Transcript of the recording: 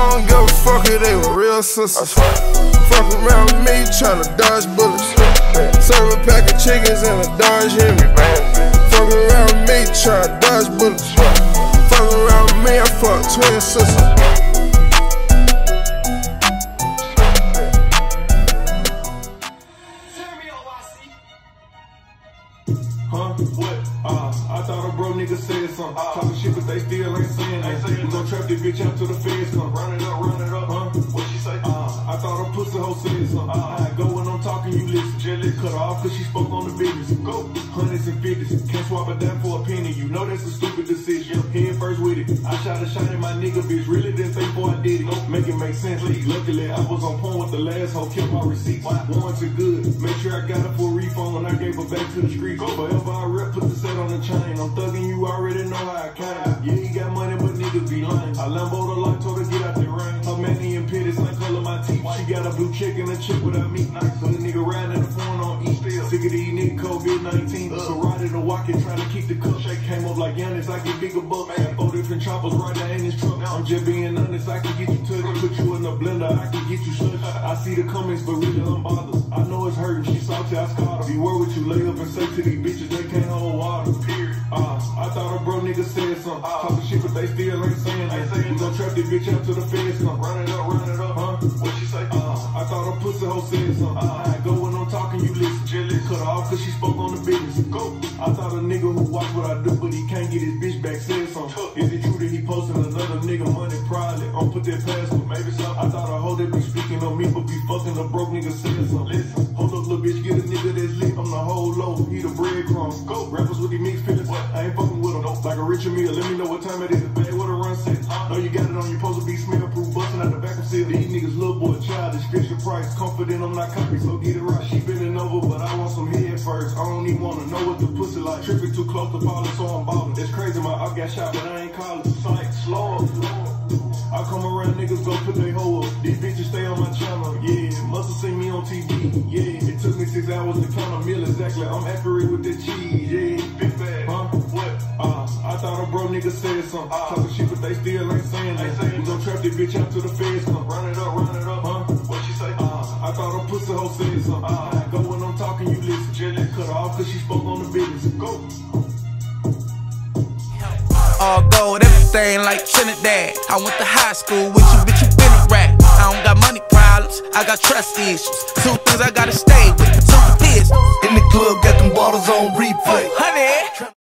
don't give a fuck if they were real sisters. Fuck around with me, tryna dodge bullets. Serve a pack of chickens and a Dodge Hemi. Fuck around with me, tryna dodge bullets. Fuck around with me, I fuck twin sisters. What? I thought a bro nigga said something. Talking shit, but they still ain't saying that. We gon' trap this bitch out till the feds come. Run it up, what she say? I thought a pussy hoe said something. I go when I'm talking, you listen. Jelly cut her off cause she spoke on the business. Go, hundreds and fifties. Can't swap a dime for a penny. You know that's a stupid decision. Head first with it. I shot a shot at my nigga, bitch. Really didn't think before I did it. Make it make sense. Luckily, I was on point with the last hoe. Kept my receipts. Warranted good. Make sure I got her for a refund when I gave her back to the streets. Forever I rep, put the set on the chain. I'm thugging, you already know how I came. Yeah, he got money, but niggas be lying. I Lambo the light, told her get out the rain. Her manny and pitty, same color my teeth. She got a blue chick and a chick without me. So the nigga riding the phone on E. Sick of these niggas, COVID-19. So riding the walking, trying to keep the cup. Shake came up like Giannis, I get bigger bucks. Had 4 different choppers right there in his truck. I'm just being honest, I can get you touched. Put you in the blender, I can get you shut. I see the comments, but really I'm bothered. I know it's hurting, she salty, I scarred her. Be word with you, lay up and say to these bitches, they can't hold water. Period. I thought a bro nigga said something. Talking shit, but they still ain't saying that. We gon' trap this bitch out till the feds come. Run it up, what she say? I thought a pussy hoe said something. I go when I'm talking, you listen. Jelly cut her off cause she spoke on the business. Go. I thought a nigga who watch what I do, but he can't get his bitch back said something. Is it true that he posting another nigga money probably? I'm put that past him, maybe so. I thought a hoe that be speaking on me, but be fucking a broke nigga saying something. Listen, hold up, little bitch, get a nigga that's lit. I'm the whole low, he the breadcrumb. Go. Rappers with these mixed feelings, I ain't fucking with them. Like a Richard Mille, let me know what time it is. Baby, what a run set. Know you got it on, you supposed to be smell proof, busting out the back of seal. These niggas little boy, childish, Fisher Price, confident I'm not copy, so get it right. She bending over, but I want some head first. I don't even wanna know what the pussy like. Tripping too close to falling, so I'm ballin'. It's crazy, my I got shot, but I ain't callin'. Sight, slow up. I come around, niggas go put they hoe up. These bitches stay on my channel, yeah. Must've seen me on TV, yeah. It took me 6 hours to count a meal exactly. I'm accurate with the cheese, yeah. Big bag, what? I thought a bro nigga said something. Talking shit, but they still ain't saying that. We gon' trap this bitch out till the feds come. Run it up, what she say? I thought a pussy hoe said something. I go when I'm talking, you listen. Jelly cut her off cause she spoke on the business. Go. All gold, everything like Trinidad. I went to high school with you, bitch, you been a rat. I don't got money problems, I got trust issues. 2 things I gotta stay with, 2 kids. In the club, got them bottles on replay. Honey.